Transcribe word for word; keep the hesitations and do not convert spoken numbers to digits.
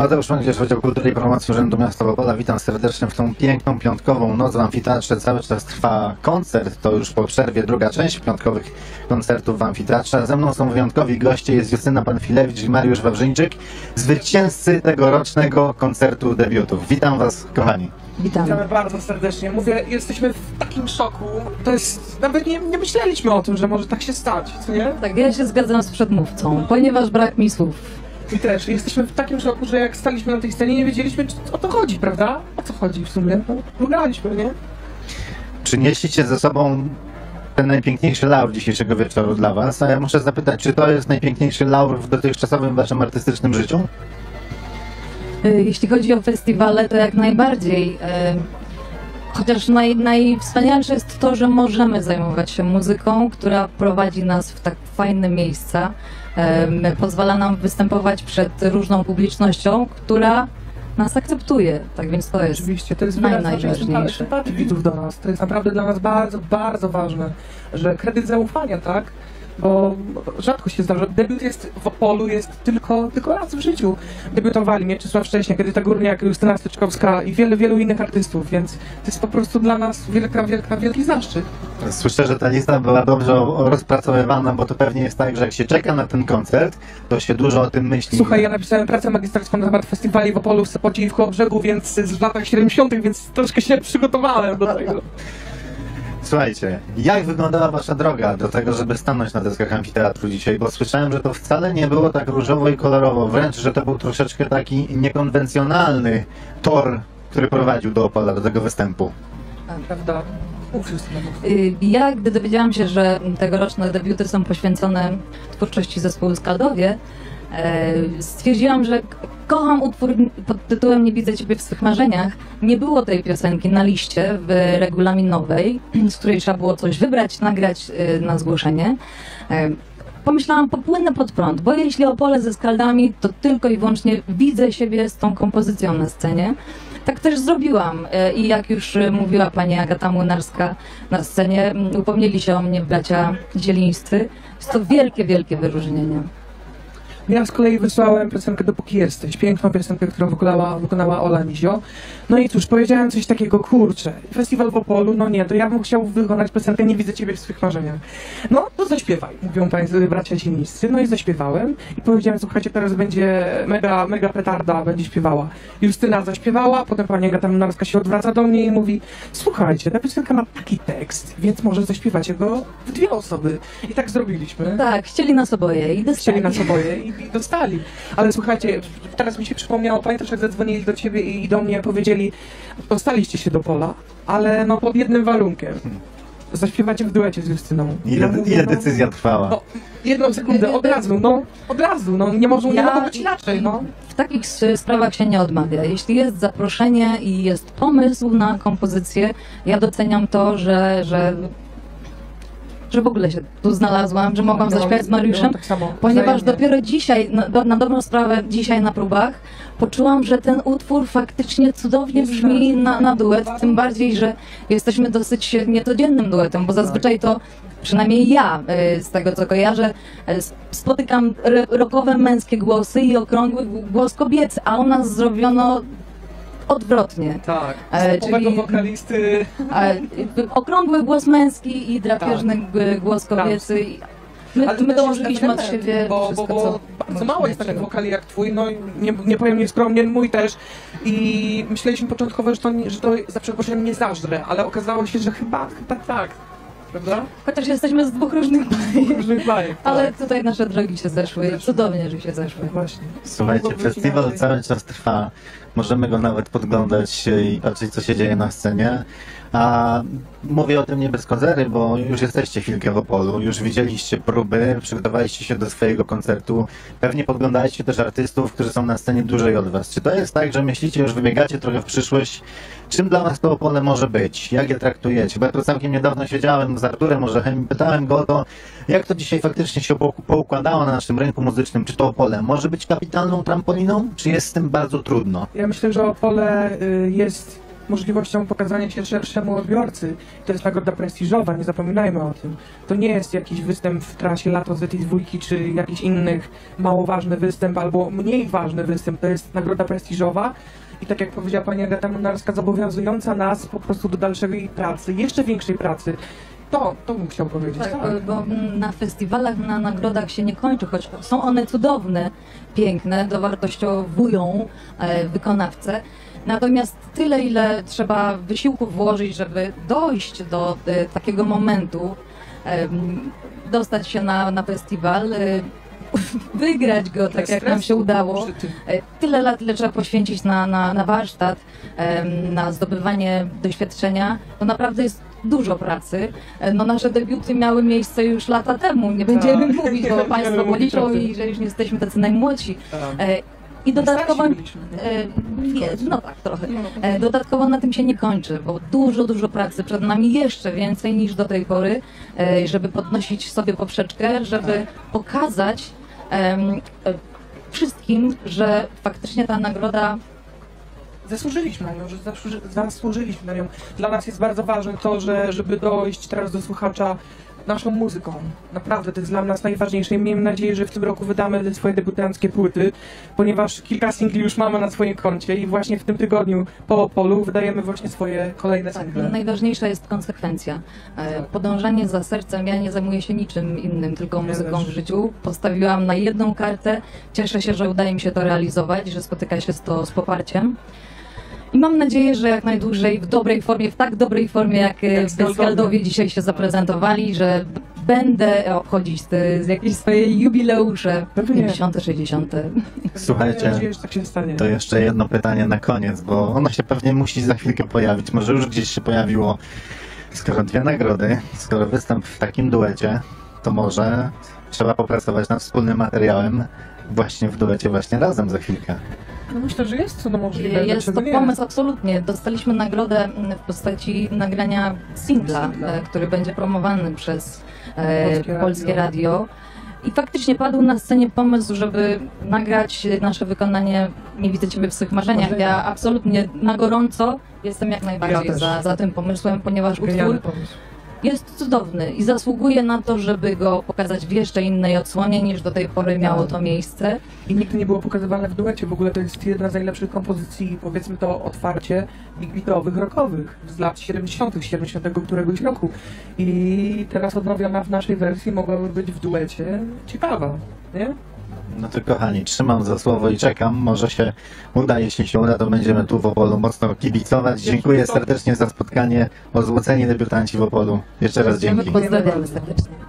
Mateusz Męgierz, Wydział Kultury i Promocji Urzędu Miasta Opola. Witam serdecznie w tą piękną piątkową noc w amfiteatrze. Cały czas trwa koncert, to już po przerwie druga część piątkowych koncertów w amfiteatrze. Ze mną są wyjątkowi goście, jest Justyna Panfilewicz i Mariusz Wawrzyńczyk, zwycięzcy tegorocznego koncertu debiutów. Witam was, kochani. Witamy. Witamy bardzo serdecznie. Mówię, jesteśmy w takim szoku. To jest... Nawet nie, nie myśleliśmy o tym, że może tak się stać, co nie? Tak, ja się zgadzam z przedmówcą, ponieważ brak mi słów. I też jesteśmy w takim szoku, że jak staliśmy na tej scenie, nie wiedzieliśmy, czy o to chodzi, prawda? O co chodzi w sumie? No, graliśmy, nie? Czy nieślicie ze sobą ten najpiękniejszy laur dzisiejszego wieczoru dla was? A ja muszę zapytać, czy to jest najpiękniejszy laur w dotychczasowym waszym artystycznym życiu? Jeśli chodzi o festiwale, to jak najbardziej. Chociaż naj, najwspanialsze jest to, że możemy zajmować się muzyką, która prowadzi nas w tak fajne miejsca. Pozwala nam występować przed różną publicznością, która nas akceptuje. Tak więc to jest Oczywiście, to jest naj, wyraz naszej najważniejsze. sympatii widzów do nas. To jest naprawdę dla nas bardzo, bardzo ważne, że kredyt zaufania, tak? Bo rzadko się zdarza. Debiut jest w Opolu jest tylko, tylko raz w życiu. Debiutowali Mieczysław Szcześniak, Edyta Górniak, Justyna Styczkowska i wiele, wielu innych artystów, więc to jest po prostu dla nas wielka, wielka, wielki zaszczyt. Słyszę, że ta lista była dobrze rozpracowywana, bo to pewnie jest tak, że jak się czeka na ten koncert, to się dużo o tym myśli. Słuchaj, ja napisałem pracę magisterską na temat festiwali w Opolu, w Sopocie i w Kołobrzegu, więc z latach siedemdziesiątych, więc troszkę się przygotowałem do tego. Słuchajcie, jak wyglądała wasza droga do tego, żeby stanąć na deskach amfiteatru dzisiaj? Bo słyszałem, że to wcale nie było tak różowo i kolorowo, wręcz, że to był troszeczkę taki niekonwencjonalny tor, który prowadził do Opola, do tego występu. Prawda? Ja, gdy dowiedziałam się, że tegoroczne debiuty są poświęcone twórczości zespołu Skaldowie, stwierdziłam, że kocham utwór pod tytułem Nie widzę Ciebie w swych marzeniach. Nie było tej piosenki na liście w regulaminowej, z której trzeba było coś wybrać, nagrać na zgłoszenie. Pomyślałam, popłynę pod prąd, bo jeśli Opole ze Skaldami, to tylko i wyłącznie widzę siebie z tą kompozycją na scenie. Tak też zrobiłam i jak już mówiła pani Agata Młynarska na scenie, upomnieli się o mnie bracia Zielińscy. Jest to wielkie, wielkie wyróżnienie. Ja z kolei wysłałem piosenkę Dopóki jesteś, piękną piosenkę, którą wykonała, wykonała Ola Nizio. No i cóż, powiedziałem coś takiego, kurczę, festiwal w Opolu, no nie, to ja bym chciał wykonać piosenkę Nie widzę Ciebie w swych marzeniach. No to zaśpiewaj, mówią państwo, bracia Zielińscy. No i zaśpiewałem i powiedziałem, słuchajcie, teraz będzie mega, mega petarda, będzie śpiewała. Justyna zaśpiewała, potem pani Agata Młynarska się odwraca do mnie i mówi, słuchajcie, ta piosenka ma taki tekst, więc może zaśpiewacie go w dwie osoby. I tak zrobiliśmy. Tak, chcieli nas oboje i dostali. Chcieli nas oboje i, i dostali. Ale słuchajcie, teraz mi się przypomniało, pamiętasz jak zadzwonili do ciebie i do mnie powiedzieli, dostaliście się do Pola, ale no pod jednym warunkiem. Zaśpiewacie w duecie z Justyną. Ile, ja mówię, ile no, decyzja trwała? No, jedną sekundę, od razu, no, od razu, no, nie może, nie Ja- mogło być inaczej, no. W takich s- sprawach się nie odmawia. Jeśli jest zaproszenie i jest pomysł na kompozycję, ja doceniam to, że, że, że w ogóle się tu znalazłam, że mogłam Ja zaśpiewać z mam- ja Mariuszem, mam tak samo, ponieważ wzajemnie. dopiero dzisiaj, na, do, na dobrą sprawę, dzisiaj na próbach, poczułam, że ten utwór faktycznie cudownie Jest brzmi tak. na, na duet, tym bardziej, że jesteśmy dosyć niecodziennym duetem, bo zazwyczaj to, przynajmniej ja, y, z tego co kojarzę, y, spotykam r- rockowe męskie głosy i okrągły głos kobiecy, a u nas zrobiono odwrotnie. Tak, E, z czyli... czyli- wokalisty, A, y, okrągły głos męski i drapieżny g- głos kobiecy. I My, ale to my też jest dołożyliśmy od element, siebie bo, wszystko, bo, bo co bardzo mało jest takich wokali jak twój, no i nie, nie powiem nieskromnie, mój też. I myśleliśmy początkowo, że to, nie- że to za przeproszeniem nie zażre, ale okazało się, że chyba, chyba tak, prawda? Chociaż jesteśmy z dwóch różnych bajek, Różnych bajek, ale tak. tutaj nasze drogi się zeszły. Cudownie, że się zeszły. Właśnie. Słuchajcie, Mogło być festiwal inaczej. cały czas trwa. Możemy go nawet podglądać i patrzeć, co się dzieje na scenie. A mówię o tym nie bez kozery, bo już jesteście chwilkę w Opolu, już widzieliście próby, przygotowaliście się do swojego koncertu. Pewnie podglądaliście też artystów, którzy są na scenie dłużej od was. Czy to jest tak, że myślicie, już wybiegacie trochę w przyszłość? Czym dla was to Opole może być? Jak je traktujecie? Bo ja tu całkiem niedawno siedziałem z Arturem Orzechem i pytałem go o to, jak to dzisiaj faktycznie się pou- poukładało na naszym rynku muzycznym. Czy to Opole może być kapitalną trampoliną, czy jest z tym bardzo trudno? Ja myślę, że Opole y, jest możliwością pokazania się szerszemu odbiorcy. To jest nagroda prestiżowa, nie zapominajmy o tym. To nie jest jakiś występ w trasie Lato z tej dwójki, czy jakiś innych mało ważny występ, albo mniej ważny występ. To jest nagroda prestiżowa. I tak jak powiedziała pani Agata Młynarska, zobowiązująca nas po prostu do dalszej pracy, jeszcze większej pracy. To, to bym chciał powiedzieć. Tak, Tak. bo na festiwalach, na nagrodach się nie kończy, choć są one cudowne, piękne, dowartościowują e, wykonawcę. Natomiast tyle, ile trzeba wysiłku włożyć, żeby dojść do e, takiego momentu, e, dostać się na, na festiwal, e, wygrać go tak, jak nam się udało. E, Tyle lat, ile trzeba poświęcić na, na, na warsztat, em, na zdobywanie doświadczenia, to naprawdę jest dużo pracy. E, No nasze debiuty miały miejsce już lata temu, nie będziemy Tak. mówić, Nie bo będziemy Państwo mówić policzą o tym. i że już nie jesteśmy tacy najmłodsi. Tak. E, I dodatkowo... Starsi byliśmy. E, nie, no tak, trochę. E, Dodatkowo na tym się nie kończy, bo dużo, dużo pracy przed nami, jeszcze więcej niż do tej pory, e, żeby podnosić sobie poprzeczkę, żeby pokazać em, e, wszystkim, że faktycznie ta nagroda Zasłużyliśmy na nią, że zasłuży, zasłużyliśmy na nią. Dla nas jest bardzo ważne to, że żeby dojść teraz do słuchacza naszą muzyką. Naprawdę, to jest dla nas najważniejsze i miejmy nadzieję, że w tym roku wydamy swoje debiutanckie płyty, ponieważ kilka singli już mamy na swoim koncie i właśnie w tym tygodniu po Opolu wydajemy właśnie swoje kolejne tak, single. najważniejsza jest konsekwencja. E, Podążanie za sercem, ja nie zajmuję się niczym innym, tylko Ja muzyką też. w życiu. Postawiłam na jedną kartę, cieszę się, że udaje mi się to realizować, że spotyka się to z poparciem. I mam nadzieję, że jak najdłużej w dobrej formie, w tak dobrej formie, jak, Jak jak Skaldowie. Skaldowie dzisiaj się zaprezentowali, że b- będę obchodzić te, jakieś swoje jubileusze Pewnie. pięćdziesiąte, sześćdziesiąte. Słuchajcie, Mam nadzieję, że tak się stanie. to jeszcze jedno pytanie na koniec, bo ono się pewnie musi za chwilkę pojawić. Może już gdzieś się pojawiło. Skoro dwie nagrody, skoro występ w takim duecie, to może trzeba popracować nad wspólnym materiałem właśnie w duecie, właśnie razem za chwilkę. No myślę, że jest co do możliwe. Jest dlaczego to nie? pomysł absolutnie. Dostaliśmy nagrodę mm, w postaci nagrania singla, Singla. e, który będzie promowany przez e, Polskie Polskie Radio. Radio. I faktycznie padł na scenie pomysł, żeby nagrać nasze wykonanie Nie widzę Ciebie w swych marzeniach. Marzenia. Ja absolutnie na gorąco jestem jak najbardziej Ja też. za, za tym pomysłem, ponieważ Genialny utwór pomysł. jest cudowny i zasługuje na to, żeby go pokazać w jeszcze innej odsłonie niż do tej pory miało to miejsce. I nigdy nie było pokazywane w duecie. W ogóle to jest jedna z najlepszych kompozycji, powiedzmy to otwarcie, big beatowych, rockowych z lat siedemdziesiątych, siedemdziesiątego któregoś roku. I teraz odnowiona w naszej wersji mogłaby być w duecie ciekawa, nie? No to kochani, trzymam za słowo i czekam. Może się uda, jeśli się uda, to będziemy tu w Opolu mocno kibicować. Dziękuję serdecznie za spotkanie. O złocenie debiutanci w Opolu. Jeszcze raz dzięki. Pozdrawiamy serdecznie.